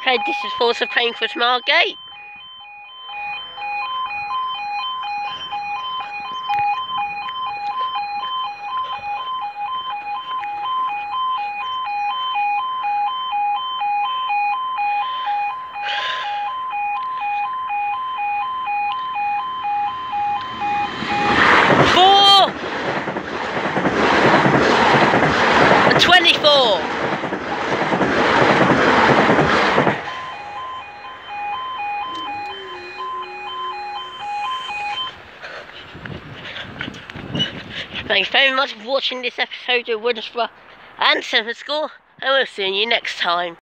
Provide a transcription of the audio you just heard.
This is Force of Pancras, Margate. Thanks very much for watching this episode of Winsborough and Sevenscore, and we'll see you next time.